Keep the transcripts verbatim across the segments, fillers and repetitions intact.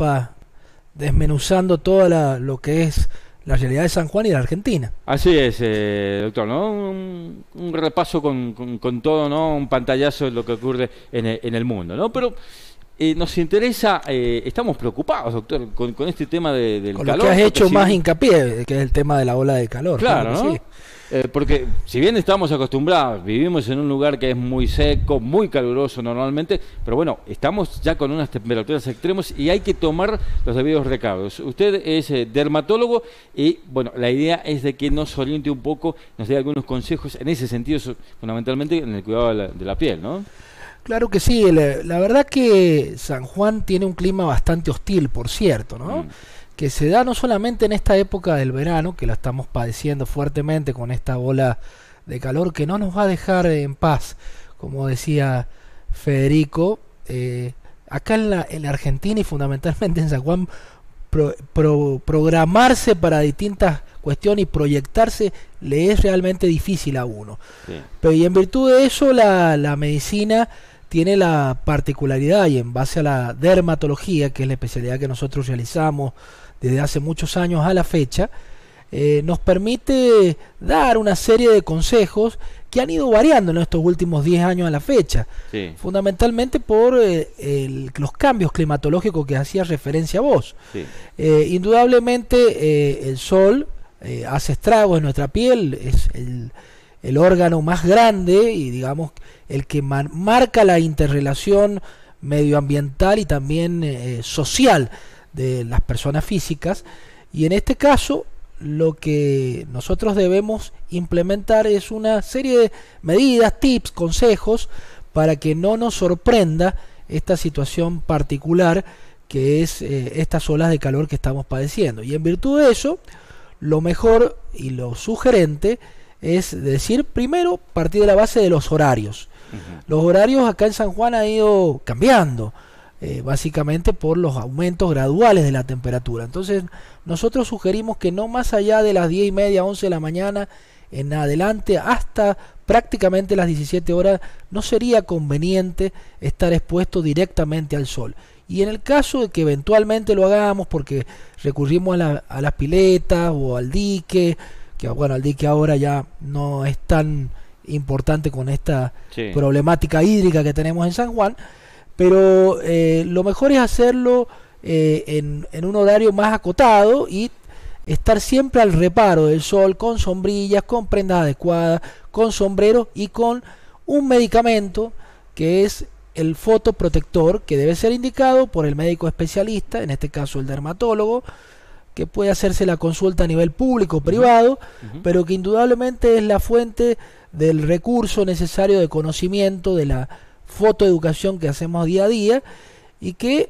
etapa desmenuzando todo la, lo que es la realidad de San Juan y de la Argentina. Así es, eh, doctor, ¿no? Un, un repaso con, con, con todo, ¿no? Un pantallazo de lo que ocurre en el, en el mundo, ¿no? Pero eh, nos interesa, eh, estamos preocupados, doctor, con, con este tema de, del con calor. Lo que has hecho si más bien, hincapié, que es el tema de la ola de calor. Claro, claro ¿no? Sí. Eh, porque si bien estamos acostumbrados, vivimos en un lugar que es muy seco, muy caluroso normalmente, pero bueno, estamos ya con unas temperaturas extremas y hay que tomar los debidos recaudos. Usted es eh, dermatólogo y bueno, la idea es de que nos oriente un poco, nos dé algunos consejos en ese sentido, fundamentalmente en el cuidado de la, de la piel, ¿no? Claro que sí, la, la verdad que San Juan tiene un clima bastante hostil, por cierto, ¿no? Mm. Que se da no solamente en esta época del verano, que la estamos padeciendo fuertemente con esta ola de calor que no nos va a dejar en paz, como decía Federico, eh, acá en la, en la Argentina y fundamentalmente en San Juan, pro, pro, programarse para distintas cuestiones y proyectarse le es realmente difícil a uno. Sí. Pero y en virtud de eso la, la medicina tiene la particularidad, y en base a la dermatología, que es la especialidad que nosotros realizamos desde hace muchos años a la fecha, eh, nos permite dar una serie de consejos que han ido variando en estos últimos diez años a la fecha, sí. Fundamentalmente por eh, el, los cambios climatológicos que hacías referencia a vos. Sí. Eh, indudablemente eh, el sol eh, hace estragos en nuestra piel, es el, el órgano más grande y digamos el que man, marca la interrelación medioambiental y también eh, social de las personas físicas, y en este caso lo que nosotros debemos implementar es una serie de medidas, tips, consejos para que no nos sorprenda esta situación particular que es eh, estas olas de calor que estamos padeciendo. Y en virtud de eso, lo mejor y lo sugerente es decir, primero, partir de la base de los horarios. Uh-huh. Los horarios acá en San Juan han ido cambiando, Eh, básicamente por los aumentos graduales de la temperatura. Entonces nosotros sugerimos que no más allá de las diez y media, once de la mañana en adelante hasta prácticamente las diecisiete horas no sería conveniente estar expuesto directamente al sol. Y en el caso de que eventualmente lo hagamos porque recurrimos a, la, a las piletas o al dique, que bueno, el dique ahora ya no es tan importante con esta sí. problemática hídrica que tenemos en San Juan, pero eh, lo mejor es hacerlo eh, en, en un horario más acotado y estar siempre al reparo del sol, con sombrillas, con prendas adecuadas, con sombreros y con un medicamento que es el fotoprotector, que debe ser indicado por el médico especialista, en este caso el dermatólogo, que puede hacerse la consulta a nivel público o privado, uh-huh. pero que indudablemente es la fuente del recurso necesario de conocimiento de la fotoeducación que hacemos día a día y que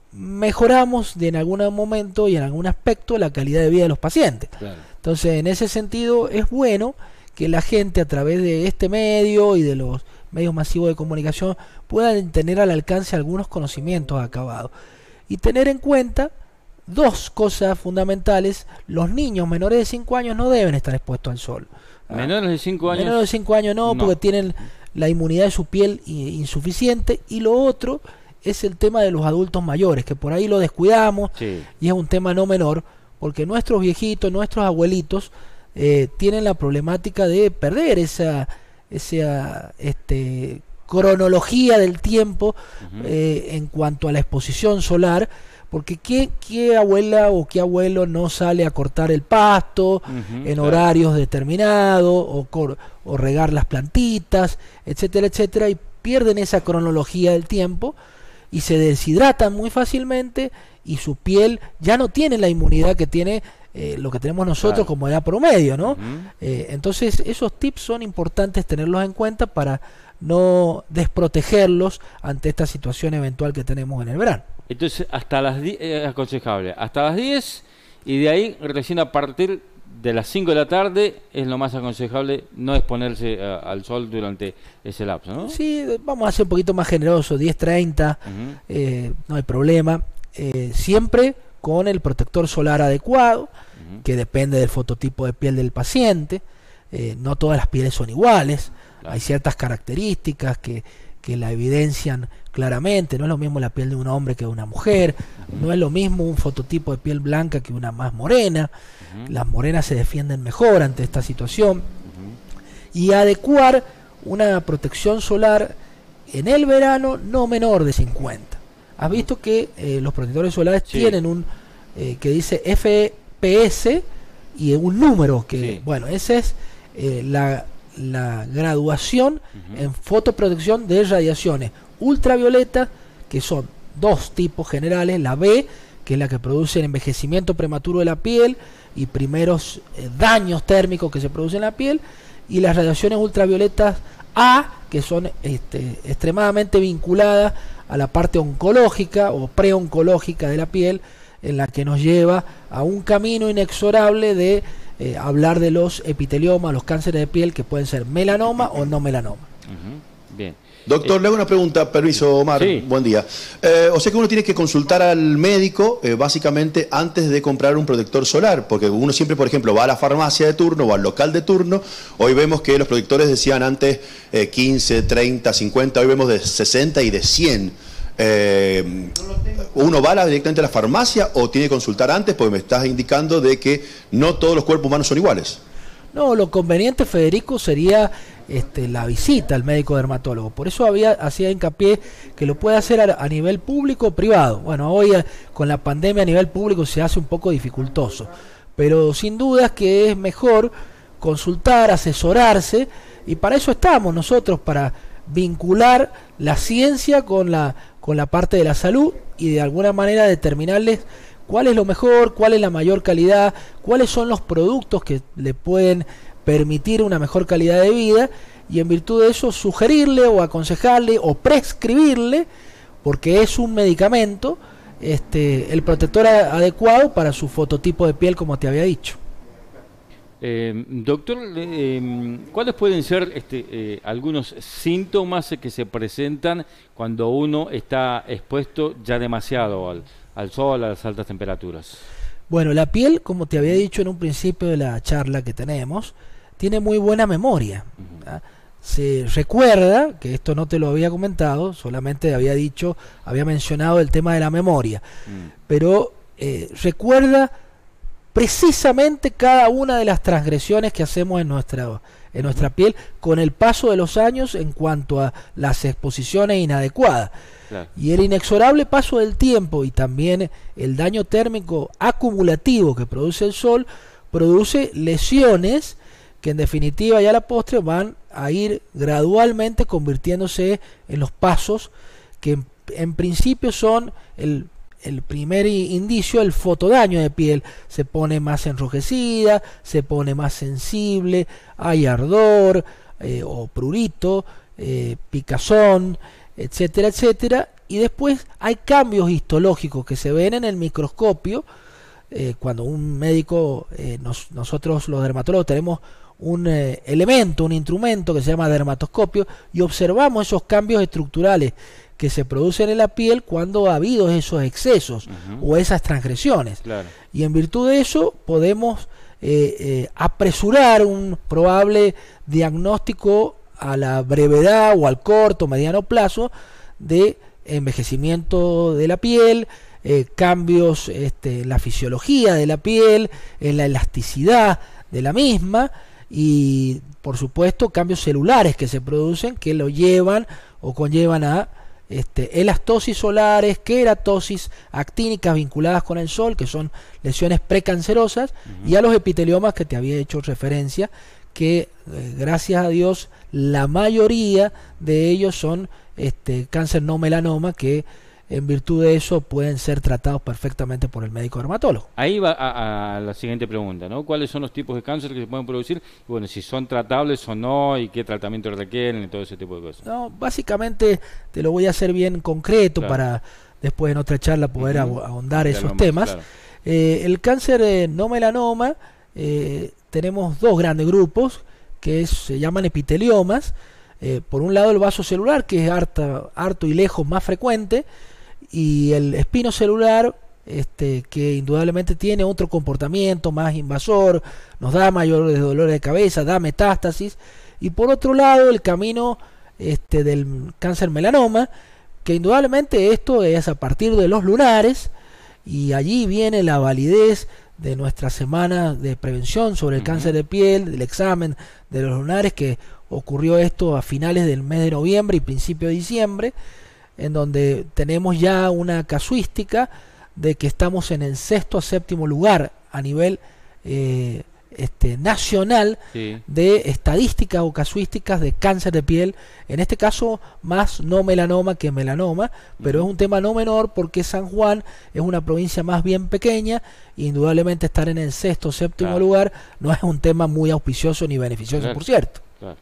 mejoramos de en algún momento y en algún aspecto la calidad de vida de los pacientes. Claro. Entonces, en ese sentido es bueno que la gente a través de este medio y de los medios masivos de comunicación puedan tener al alcance algunos conocimientos acabados y tener en cuenta dos cosas fundamentales. Los niños menores de cinco años no deben estar expuestos al sol. Menores de cinco años. Menores de cinco años no, no, porque tienen la inmunidad de su piel insuficiente. Y lo otro es el tema de los adultos mayores, que por ahí lo descuidamos, sí. y es un tema no menor, porque nuestros viejitos, nuestros abuelitos eh, tienen la problemática de perder esa, esa este, cronología del tiempo uh-huh. eh, en cuanto a la exposición solar. Porque ¿qué, qué abuela o qué abuelo no sale a cortar el pasto uh-huh, en claro. horarios determinados o, cor, o regar las plantitas, etcétera, etcétera, y pierden esa cronología del tiempo y se deshidratan muy fácilmente y su piel ya no tiene la inmunidad que tiene eh, lo que tenemos nosotros claro. como edad promedio, ¿no? Uh-huh. Eh, entonces esos tips son importantes tenerlos en cuenta para no desprotegerlos ante esta situación eventual que tenemos en el verano. Entonces, hasta las diez es aconsejable, hasta las diez, y de ahí recién a partir de las cinco de la tarde es lo más aconsejable no exponerse a, al sol durante ese lapso, ¿no? Sí, vamos a ser un poquito más generosos, diez treinta, uh-huh. eh, no hay problema, eh, siempre con el protector solar adecuado, uh-huh. que depende del fototipo de piel del paciente. Eh, no todas las pieles son iguales, claro. hay ciertas características que que la evidencian claramente. No es lo mismo la piel de un hombre que de una mujer, no es lo mismo un fototipo de piel blanca que una más morena. Uh-huh. Las morenas se defienden mejor ante esta situación. Uh-huh. Y adecuar una protección solar en el verano no menor de cincuenta. Has visto que eh, los protectores solares sí. tienen un eh, que dice F P S y un número que, sí. bueno, esa es eh, la, la graduación uh-huh. en fotoprotección de radiaciones ultravioleta, que son dos tipos generales: la B, que es la que produce el envejecimiento prematuro de la piel y primeros eh, daños térmicos que se producen en la piel, y las radiaciones ultravioletas A, que son este, extremadamente vinculadas a la parte oncológica o preoncológica de la piel, en la que nos lleva a un camino inexorable de eh, hablar de los epiteliomas, los cánceres de piel, que pueden ser melanoma o no melanoma. Uh-huh. Bien. Doctor, le hago una pregunta, permiso, Omar, sí. Buen día. Eh, o sea que uno tiene que consultar al médico, eh, básicamente, antes de comprar un protector solar, porque uno siempre, por ejemplo, va a la farmacia de turno o al local de turno. Hoy vemos que los protectores decían antes eh, quince, treinta, cincuenta, hoy vemos de sesenta y de cien. Eh, ¿Uno va directamente a la farmacia o tiene que consultar antes? Porque me estás indicando de que no todos los cuerpos humanos son iguales. No, lo conveniente, Federico, sería este, la visita al médico dermatólogo. Por eso había hacía hincapié que lo puede hacer a, a nivel público o privado. Bueno, hoy a, con la pandemia a nivel público se hace un poco dificultoso, pero sin dudas que es mejor consultar, asesorarse, y para eso estamos nosotros, para vincular la ciencia con la, con la parte de la salud y de alguna manera determinarles cuál es lo mejor, cuál es la mayor calidad, cuáles son los productos que le pueden permitir una mejor calidad de vida, y en virtud de eso sugerirle o aconsejarle o prescribirle, porque es un medicamento, este, el protector adecuado para su fototipo de piel, como te había dicho. Eh, doctor, eh, ¿cuáles pueden ser este, eh, algunos síntomas que se presentan cuando uno está expuesto ya demasiado al, al sol, a las altas temperaturas? Bueno, la piel, como te había dicho en un principio de la charla que tenemos, tiene muy buena memoria. Uh-huh. Se recuerda, que esto no te lo había comentado, solamente había dicho, había mencionado el tema de la memoria, uh-huh. pero eh, recuerda precisamente cada una de las transgresiones que hacemos en nuestra, en nuestra piel con el paso de los años en cuanto a las exposiciones inadecuadas. Claro. Y el inexorable paso del tiempo y también el daño térmico acumulativo que produce el sol produce lesiones que en definitiva ya a la postre van a ir gradualmente convirtiéndose en los pasos que en, en principio son el el primer indicio, el fotodaño de piel. Se pone más enrojecida, se pone más sensible, hay ardor eh, o prurito, eh, picazón, etcétera, etcétera. Y después hay cambios histológicos que se ven en el microscopio. Eh, cuando un médico, eh, nos, nosotros los dermatólogos tenemos un eh, elemento, un instrumento que se llama dermatoscopio, y observamos esos cambios estructurales que se producen en la piel cuando ha habido esos excesos uh-huh. o esas transgresiones. Claro. Y en virtud de eso podemos eh, eh, apresurar un probable diagnóstico a la brevedad o al corto, mediano plazo de envejecimiento de la piel, eh, cambios este, en la fisiología de la piel, en la elasticidad de la misma, y por supuesto cambios celulares que se producen que lo llevan o conllevan a Este, elastosis solares, queratosis actínicas vinculadas con el sol, que son lesiones precancerosas, uh-huh. y a los epiteliomas que te había hecho referencia, que eh, gracias a Dios la mayoría de ellos son este, cáncer no melanoma, que en virtud de eso pueden ser tratados perfectamente por el médico dermatólogo. Ahí va a, a la siguiente pregunta, ¿no? ¿Cuáles son los tipos de cáncer que se pueden producir? Y bueno, si son tratables o no, y qué tratamiento requieren, y todo ese tipo de cosas. No, básicamente te lo voy a hacer bien concreto, claro, para después en otra charla poder uh-huh. ahondar esos más, temas. Claro. Eh, el cáncer eh, no melanoma, eh, tenemos dos grandes grupos que es, se llaman epiteliomas. Eh, por un lado el vaso celular, que es harto, harto y lejos más frecuente, y el espinocelular, este, que indudablemente tiene otro comportamiento más invasor, nos da mayores dolores de cabeza, da metástasis. Y por otro lado el camino este, del cáncer melanoma, que indudablemente esto es a partir de los lunares, y allí viene la validez de nuestra semana de prevención sobre el uh-huh. cáncer de piel, del examen de los lunares, que ocurrió esto a finales del mes de noviembre y principio de diciembre, en donde tenemos ya una casuística de que estamos en el sexto a séptimo lugar a nivel eh, este, nacional sí. de estadísticas o casuísticas de cáncer de piel, en este caso más no melanoma que melanoma, pero uh-huh. es un tema no menor porque San Juan es una provincia más bien pequeña, e indudablemente estar en el sexto o séptimo claro. lugar no es un tema muy auspicioso ni beneficioso, claro. por cierto. Claro.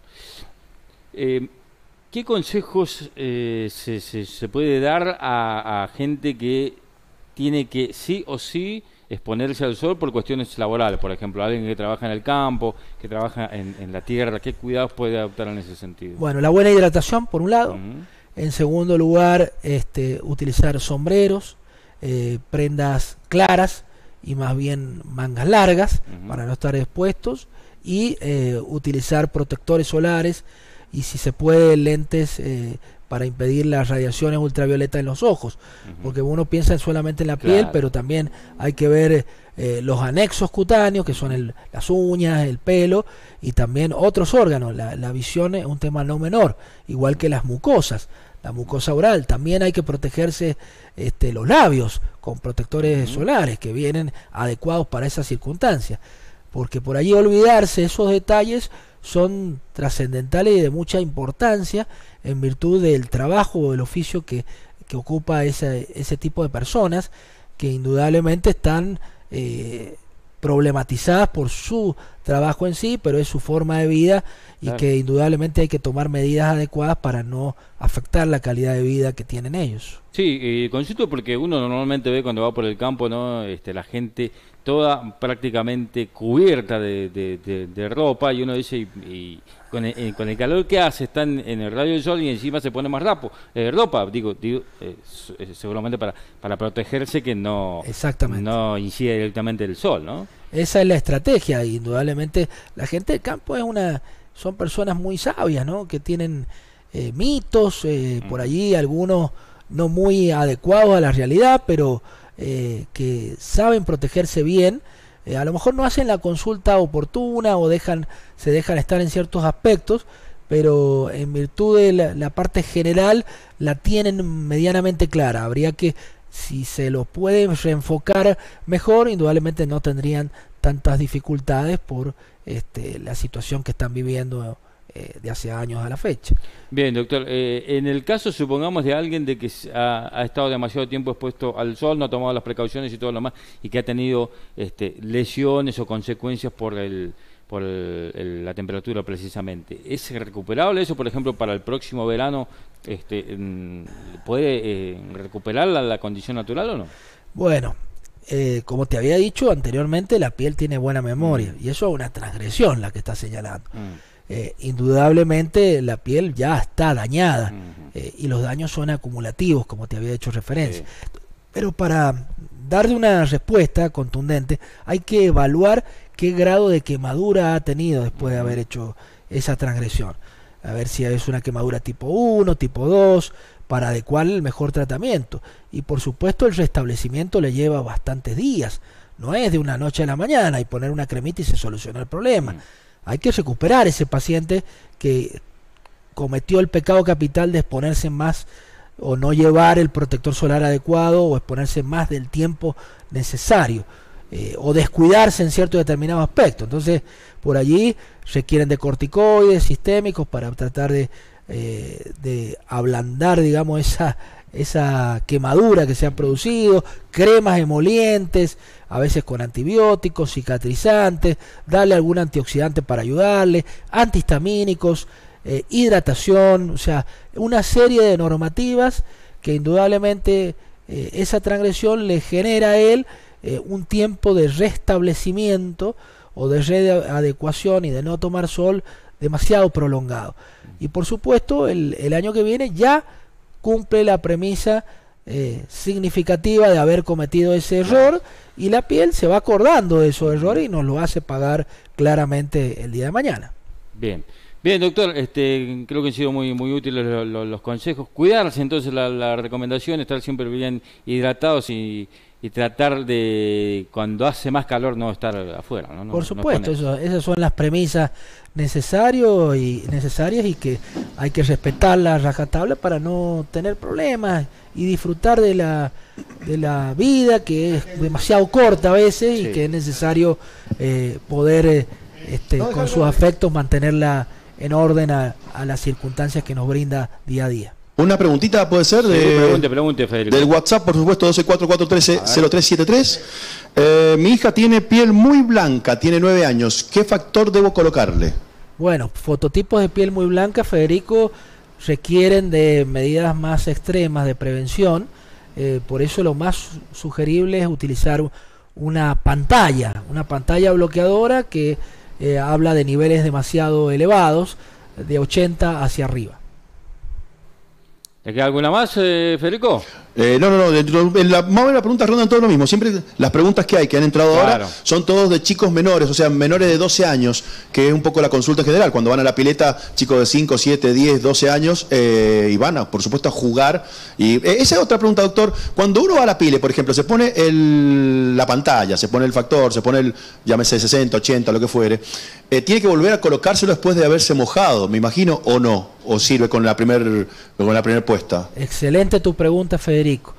Eh, ¿Qué consejos eh, se, se, se puede dar a, a gente que tiene que sí o sí exponerse al sol por cuestiones laborales? Por ejemplo, alguien que trabaja en el campo, que trabaja en, en la tierra, ¿qué cuidados puede adoptar en ese sentido? Bueno, la buena hidratación, por un lado. Uh-huh. En segundo lugar, este, utilizar sombreros, eh, prendas claras y más bien mangas largas uh-huh. para no estar expuestos, y eh, utilizar protectores solares y, si se puede, lentes eh, para impedir las radiaciones ultravioletas en los ojos, uh-huh. porque uno piensa solamente en la claro. piel, pero también hay que ver eh, los anexos cutáneos, que son el, las uñas, el pelo, y también otros órganos. La, la visión es un tema no menor, igual que las mucosas, la mucosa oral. También hay que protegerse este, los labios con protectores uh-huh. solares que vienen adecuados para esas circunstancias, porque por allí olvidarse esos detalles son trascendentales y de mucha importancia en virtud del trabajo o del oficio que, que ocupa ese, ese tipo de personas, que indudablemente están eh, problematizadas por su trabajo en sí, pero es su forma de vida, y claro. que indudablemente hay que tomar medidas adecuadas para no afectar la calidad de vida que tienen ellos. Sí, eh, consulto porque uno normalmente ve cuando va por el campo, ¿no? Este, la gente toda prácticamente cubierta de, de, de, de ropa, y uno dice, y, y con, el, con el calor que hace, están en el rayo del sol y encima se pone más rapo, eh, ropa, digo, digo eh, seguramente para, para protegerse que no, no incide directamente el sol, ¿no? Esa es la estrategia. Indudablemente la gente del campo es una son personas muy sabias, ¿no? Que tienen eh, mitos, eh, mm. por allí algunos no muy adecuados a la realidad, pero eh, que saben protegerse bien. Eh, a lo mejor no hacen la consulta oportuna o dejan se dejan estar en ciertos aspectos, pero en virtud de la, la parte general la tienen medianamente clara. Habría que, si se lo puede reenfocar mejor, indudablemente no tendrían tantas dificultades por este, la situación que están viviendo eh, de hace años a la fecha. Bien, doctor, eh, en el caso, supongamos, de alguien de que ha, ha estado demasiado tiempo expuesto al sol, no ha tomado las precauciones y todo lo más, y que ha tenido este, lesiones o consecuencias por el por el, el, la temperatura precisamente, ¿es recuperable eso, por ejemplo, para el próximo verano? Este, ¿puede eh, recuperar la, la condición natural o no? Bueno, eh, como te había dicho anteriormente, la piel tiene buena memoria, mm. y eso es una transgresión la que está señalando. Mm. Eh, indudablemente la piel ya está dañada, mm. eh, y los daños son acumulativos, como te había hecho referencia. Sí. Pero para darle una respuesta contundente hay que evaluar qué grado de quemadura ha tenido después de haber hecho esa transgresión. A ver si es una quemadura tipo uno, tipo dos, para adecuar el mejor tratamiento. Y por supuesto el restablecimiento le lleva bastantes días. No es de una noche a la mañana y poner una cremita y se soluciona el problema. Mm. Hay que recuperar ese paciente que cometió el pecado capital de exponerse más o no llevar el protector solar adecuado o exponerse más del tiempo necesario. Eh, o descuidarse en cierto determinado aspecto. Entonces, por allí requieren de corticoides sistémicos para tratar de, eh, de ablandar, digamos, esa, esa quemadura que se ha producido, cremas emolientes, a veces con antibióticos, cicatrizantes, darle algún antioxidante para ayudarle, antihistamínicos, eh, hidratación, o sea, una serie de normativas que indudablemente eh, esa transgresión le genera a él Eh, un tiempo de restablecimiento o de readecuación y de no tomar sol demasiado prolongado. Y por supuesto el, el año que viene ya cumple la premisa eh, significativa de haber cometido ese error, y la piel se va acordando de esos errores y nos lo hace pagar claramente el día de mañana. Bien. Bien, doctor, este, creo que han sido muy muy útiles los, los, los consejos. Cuidarse, entonces, la, la recomendación, estar siempre bien hidratados y, y tratar de, cuando hace más calor, no estar afuera, ¿no? No, Por supuesto, no eso, esas son las premisas necesarios y necesarias y que hay que respetar la rajatabla para no tener problemas y disfrutar de la de la vida, que es demasiado corta a veces, sí, y que es necesario eh, poder eh, este, no, con sus afectos mantenerla en orden a, a las circunstancias que nos brinda día a día. Una preguntita puede ser de, sí, pregunte, pregunte, Federico. Del WhatsApp, por supuesto, doce cuatro cuatro trece cero tres siete tres. Eh, mi hija tiene piel muy blanca, tiene nueve años. ¿Qué factor debo colocarle? Bueno, fototipos de piel muy blanca, Federico, requieren de medidas más extremas de prevención. Eh, por eso lo más sugerible es utilizar una pantalla, una pantalla bloqueadora que eh, habla de niveles demasiado elevados, de ochenta hacia arriba. ¿Te queda alguna más, eh, Federico? Eh, no, no, no, dentro, en la, más o menos las preguntas rondan todo lo mismo. Siempre las preguntas que hay, que han entrado claro. ahora, son todos de chicos menores, o sea, menores de doce años, que es un poco la consulta general. Cuando van a la pileta, chicos de cinco, siete, diez, doce años, eh, y van, a, por supuesto, a jugar. Y eh, esa es otra pregunta, doctor. Cuando uno va a la pile, por ejemplo, se pone el, la pantalla, se pone el factor, se pone el, llámese sesenta, ochenta, lo que fuere, eh, tiene que volver a colocárselo después de haberse mojado, me imagino, o no, o sirve con la primer, con la primera puesta. Excelente tu pregunta, Federico.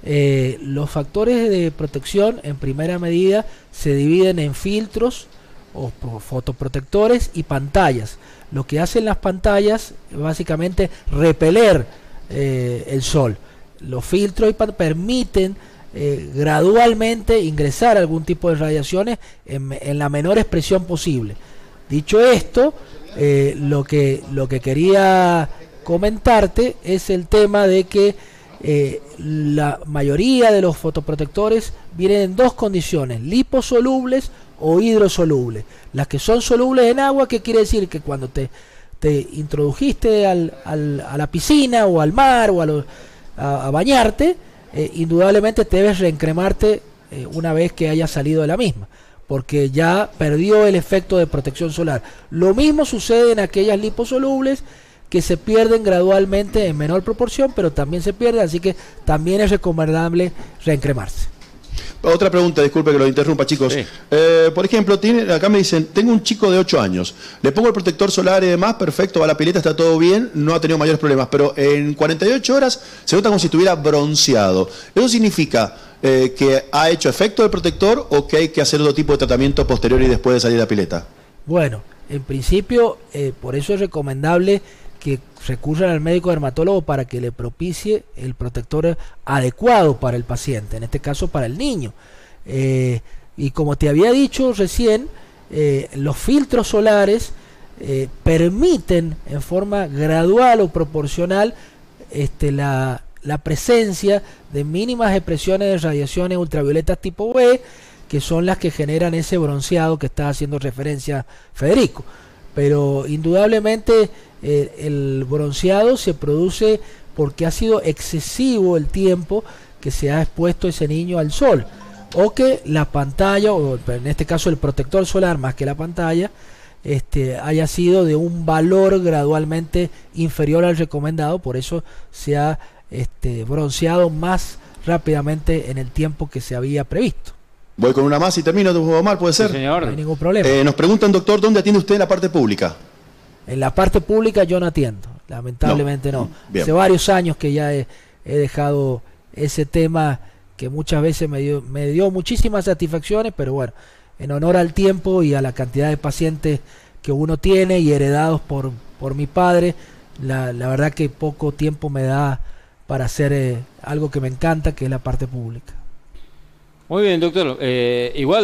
Eh, los factores de protección en primera medida se dividen en filtros o fotoprotectores y pantallas. Lo que hacen las pantallas es básicamente repeler eh, el sol. Los filtros y permiten eh, gradualmente ingresar algún tipo de radiaciones en, en la menor expresión posible. Dicho esto, eh, lo que lo que quería comentarte es el tema de que eh, la mayoría de los fotoprotectores vienen en dos condiciones: liposolubles o hidrosolubles. Las que son solubles en agua, ¿qué quiere decir? Que cuando te, te introdujiste al, al, a la piscina o al mar o a, lo, a, a bañarte, eh, indudablemente te debes reencremarte eh, una vez que hayas salido de la misma, porque ya perdió el efecto de protección solar. Lo mismo sucede en aquellas liposolubles que se pierden gradualmente en menor proporción, pero también se pierden, así que también es recomendable reencremarse. Otra pregunta, disculpe que lo interrumpa, chicos. Sí. Eh, por ejemplo, tiene, acá me dicen, tengo un chico de ocho años, le pongo el protector solar y demás, perfecto, va a la pileta, está todo bien, no ha tenido mayores problemas, pero en cuarenta y ocho horas se nota como si estuviera bronceado. ¿Eso significa eh, que ha hecho efecto el protector o que hay que hacer otro tipo de tratamiento posterior y después de salir de la pileta? Bueno, en principio, eh, por eso es recomendable que recurran al médico dermatólogo para que le propicie el protector adecuado para el paciente, en este caso para el niño. Eh, y como te había dicho recién, eh, los filtros solares eh, permiten en forma gradual o proporcional este, la, la presencia de mínimas expresiones de radiaciones ultravioletas tipo B, que son las que generan ese bronceado que está haciendo referencia Federico. Pero indudablemente eh, el bronceado se produce porque ha sido excesivo el tiempo que se ha expuesto ese niño al sol, o que la pantalla, o en este caso el protector solar más que la pantalla, este, haya sido de un valor gradualmente inferior al recomendado, por eso se ha este, bronceado más rápidamente en el tiempo que se había previsto. Voy con una más y termino, Omar, ¿puede ser? Sí, señor. No hay ningún problema. Eh, nos preguntan, doctor, ¿dónde atiende usted en la parte pública? En la parte pública yo no atiendo, lamentablemente no. no. Hace varios años que ya he, he dejado ese tema que muchas veces me dio, me dio muchísimas satisfacciones, pero bueno, en honor al tiempo y a la cantidad de pacientes que uno tiene y heredados por, por mi padre, la, la verdad que poco tiempo me da para hacer eh, algo que me encanta, que es la parte pública. Muy bien, doctor. Eh, igual,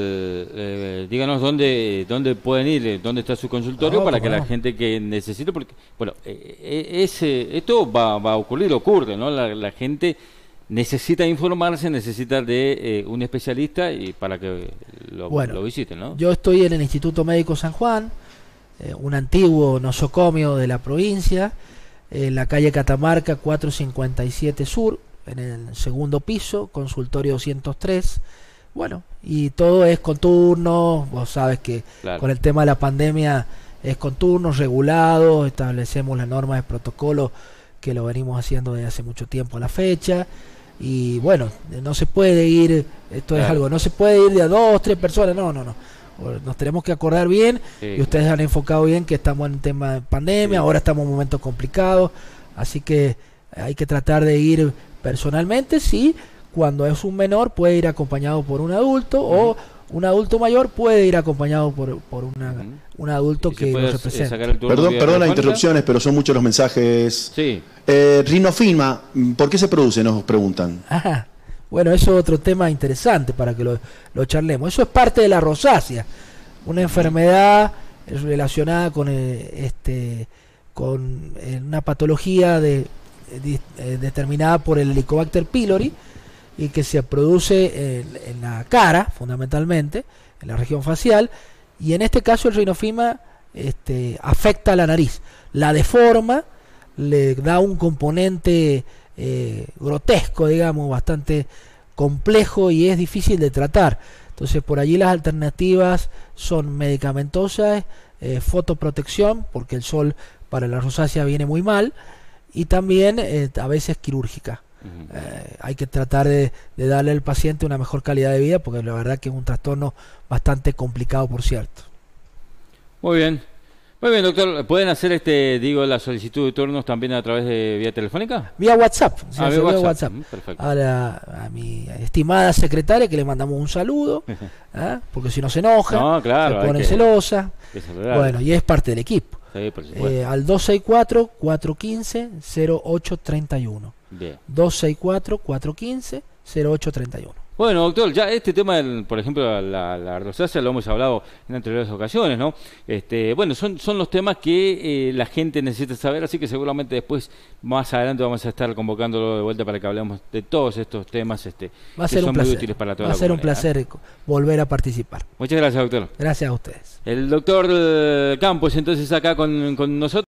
eh, díganos dónde dónde pueden ir, dónde está su consultorio, no, para que no. La gente que necesite, porque, bueno, eh, ese, esto va, va a ocurrir, ocurre, ¿no? La, la gente necesita informarse, necesita de eh, un especialista y para que lo, bueno, lo visiten, ¿no? Yo estoy en el Instituto Médico San Juan, eh, un antiguo nosocomio de la provincia, en la calle Catamarca cuatrocientos cincuenta y siete Sur, en el segundo piso, consultorio doscientos tres. Bueno, y todo es con turno. Vos sabes que claro, con el tema de la pandemia es con turnos regulados, establecemos las normas de protocolo que lo venimos haciendo desde hace mucho tiempo a la fecha. Y bueno, no se puede ir, esto es algo, no se puede ir de a dos, tres personas, no, no, no. Nos tenemos que acordar bien, sí. Y ustedes han enfocado bien que estamos en tema de pandemia, sí. Ahora estamos en momentos complicados, así que hay que tratar de ir personalmente, sí, cuando es un menor puede ir acompañado por un adulto, uh-huh. O un adulto mayor puede ir acompañado por, por una, uh-huh. un adulto que lo represente. Perdón, perdón las interrupciones, pero son muchos los mensajes. Sí. Eh, Rinofilma, ¿por qué se produce? Nos preguntan. Ajá. Bueno, eso es otro tema interesante para que lo, lo charlemos. Eso es parte de la rosácea, una enfermedad relacionada con eh, este con eh, una patología de, de, eh, determinada por el Helicobacter pylori y que se produce en, en la cara, fundamentalmente, en la región facial, y en este caso el rinofilma este, afecta a la nariz, la deforma, le da un componente eh, grotesco, digamos, bastante complejo y es difícil de tratar. Entonces por allí las alternativas son medicamentosas, eh, fotoprotección, porque el sol para la rosácea viene muy mal, y también eh, a veces quirúrgica. Uh-huh. eh, hay que tratar de, de darle al paciente una mejor calidad de vida, porque la verdad que es un trastorno bastante complicado, por cierto. Muy bien. Muy bien, doctor. ¿Pueden hacer este, digo, la solicitud de turnos también a través de vía telefónica? Vía WhatsApp. Ah, vía WhatsApp. WhatsApp. Mm, perfecto. A, la, a mi estimada secretaria, que le mandamos un saludo, ¿eh? Porque si no se enoja, no, claro, se pone que, celosa. Que bueno, y es parte del equipo. Sí, por supuesto. Eh, al dos seis cuatro, cuatro uno cinco, cero ocho tres uno. Bien. dos seis cuatro, cuatro uno cinco, cero ocho tres uno. Bueno, doctor, ya este tema, del, por ejemplo, la, la rosácea lo hemos hablado en anteriores ocasiones, ¿no? Este, bueno, son, son los temas que eh, la gente necesita saber, así que seguramente después, más adelante, vamos a estar convocándolo de vuelta para que hablemos de todos estos temas este, Va a ser que son un placer. muy útiles para toda Va la comunidad. Va a ser un placer volver a participar. Muchas gracias, doctor. Gracias a ustedes. El doctor Campos, entonces, acá con, con nosotros.